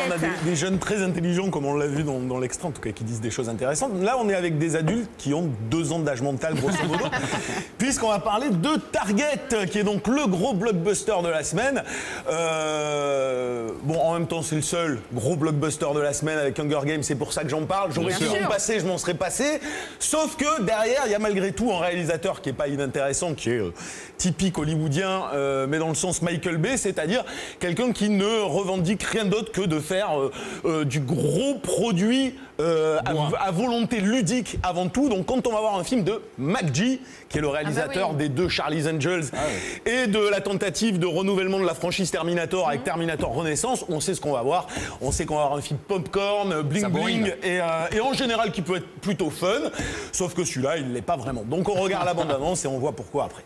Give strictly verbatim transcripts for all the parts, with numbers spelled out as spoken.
on a des, des jeunes très intelligents, comme on l'a vu dans, dans l'extrait, en tout cas, qui disent des choses intéressantes. Là, on est avec des adultes qui ont deux ans d'âge mental, grosso modo, puisqu'on va parler de Target, qui est donc le gros blockbuster de la semaine. Euh, bon, en même temps, c'est le seul gros blockbuster de la semaine avec Hunger Games, c'est pour ça que j'en parle. J'aurais pu m'en passer, je m'en serais passé. Sauf que derrière, il y a malgré tout un réalisateur qui n'est pas inintéressant, qui est euh, typique hollywoodien, euh, mais dans le sens Michael Bay, c'est-à-dire quelqu'un qui ne revendique rien d'autre que de faire euh, euh, du gros produit euh, à, à volonté ludique avant tout. Donc quand on va voir un film de McG, qui est le réalisateur ah bah oui. des deux Charlie's Angels, ah oui. et de la tentative de renouvellement de la franchise Terminator avec mmh. Terminator Renaissance, on sait ce qu'on va voir. On sait qu'on va avoir un film popcorn, bling bling, et, euh, et en général qui peut être plutôt fun, sauf que celui-là, il ne l'est pas vraiment. Donc on regarde la bande-annonce et on voit pourquoi après.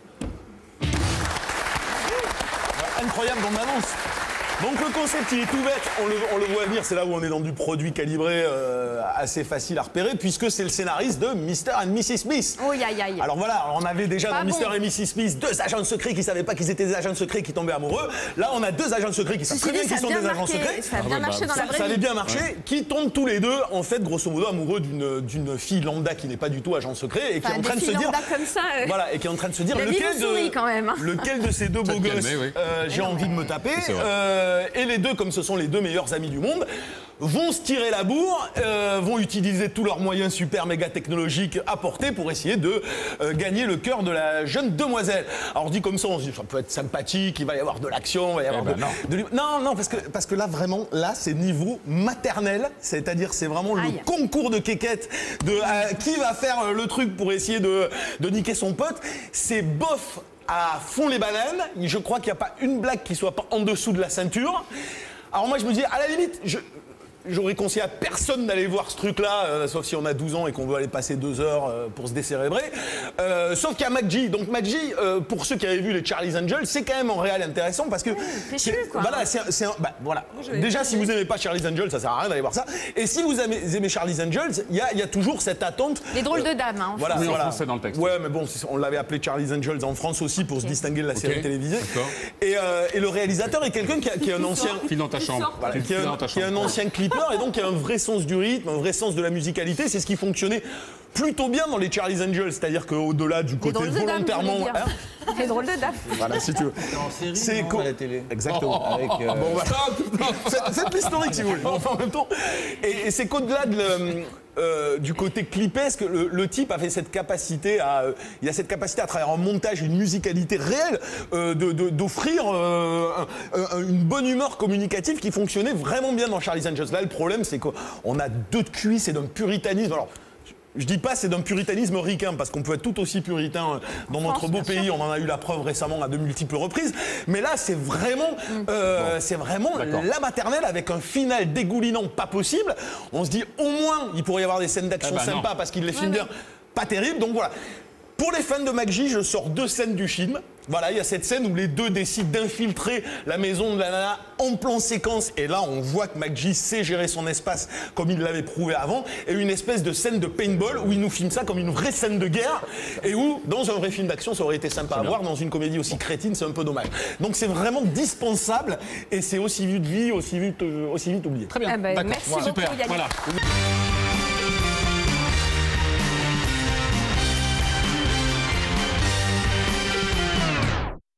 Incroyable bande-annonce. Donc le concept, il est tout bête, on le, on le voit venir, c'est là où on est dans du produit calibré euh, assez facile à repérer, puisque c'est le scénariste de mister and missus Smith. Oh, aïe, aïe. Alors voilà, on avait déjà Pas dans bon. mister and missus Smith deux agents secrets qui ne savaient pas qu'ils étaient des agents secrets qui tombaient amoureux. Là, on a deux agents secrets qui savent très bien qu'ils sont des agents secrets. Ça a bien marché dans la vraie vie. Ça avait bien marché, qui tombent tous les deux, en fait, grosso modo, amoureux d'une d'une fille lambda qui n'est pas du tout agent secret et qui est en train de se dire... comme ça, euh... Voilà, et qui est en train de se dire La lequel de, quand même, hein. lequel de ces deux beaux gosses calmer, oui. euh, j'ai envie mais... de me taper. Euh, et les deux, comme ce sont les deux meilleurs amis du monde, vont se tirer la bourre, euh, vont utiliser tous leurs moyens super méga technologiques apportés pour essayer de euh, gagner le cœur de la jeune demoiselle. Alors dit comme ça, on se dit ça peut être sympathique, il va y avoir de l'action, il va y avoir eh ben de, non. de, non non parce que parce que là vraiment là c'est niveau maternel, c'est-à-dire c'est vraiment Aïe. le concours de quéquette de euh, qui va faire le truc pour essayer de de niquer son pote. C'est bof à fond les bananes. Je crois qu'il n'y a pas une blague qui soit pas en dessous de la ceinture. Alors moi je me dis, à la limite, je, j'aurais conseillé à personne d'aller voir ce truc-là, euh, sauf si on a douze ans et qu'on veut aller passer deux heures euh, pour se décérébrer. Euh, sauf qu'il y a McG. Donc McG, euh, pour ceux qui avaient vu les Charlie's Angels, c'est quand même en réel intéressant parce que... Ouais, c'est quoi. Voilà, c'est, c'est un... Bah, voilà. Déjà, si vous n'aimez pas Charlie's Angels, ça sert à rien d'aller voir ça. Et si vous aimez, aimez Charlie's Angels, il y a, y a toujours cette attente... Les drôles euh, de dames, hein. Voilà, oui, voilà. en français dans le texte. Ouais, mais bon, on l'avait appelé Charlie's Angels en France aussi pour okay. se distinguer de la série okay. télévisée. Et, euh, et le réalisateur est quelqu'un qui, qui est un ancien... File dans ta chambre. Voilà, qui, est un, qui est un ancien clipper et donc qui a un vrai sens du rythme, un vrai sens de la musicalité. C'est ce qui fonctionnait plutôt bien dans les Charlie's Angels, c'est-à-dire qu'au-delà du côté volontairement... Dames, hein les drôles de dames. Voilà, si tu veux. C'est en série, c'est non, à la télé. Exactement. Avec, euh... bon, voilà. Faites l'historique si vous voulez. Enfin, en même temps. Et, et c'est qu'au-delà de le, euh, du côté clipesque, le, le type avait cette capacité à, euh, il a cette capacité à travers un montage, une musicalité réelle, euh, de, de, d'offrir euh, un, un, une bonne humeur communicative qui fonctionnait vraiment bien dans Charlie's Angels. Là, le problème, c'est qu'on a deux de cuisses et d'un puritanisme. Alors, je dis pas c'est d'un puritanisme ricain, parce qu'on peut être tout aussi puritain dans notre beau pays, on en a eu la preuve récemment à de multiples reprises, mais là c'est vraiment, euh, bon. c'est vraiment la maternelle avec un final dégoulinant pas possible. On se dit au moins il pourrait y avoir des scènes d'action eh ben sympas non. parce qu'il les filme ouais, bien, pas terrible, donc voilà. Pour les fans de McG, je sors deux scènes du film. Voilà, il y a cette scène où les deux décident d'infiltrer la maison de la nana en plan séquence. Et là, on voit que McG sait gérer son espace comme il l'avait prouvé avant. Et une espèce de scène de paintball où il nous filme ça comme une vraie scène de guerre. Et où, dans un vrai film d'action, ça aurait été sympa à voir. Dans une comédie aussi crétine, c'est un peu dommage. Donc c'est vraiment dispensable. Et c'est aussi vite vu, aussi vite, euh, aussi vite oublié. Très bien. Ah bah, d'accord. merci voilà. beaucoup, Super. Yannick. Voilà.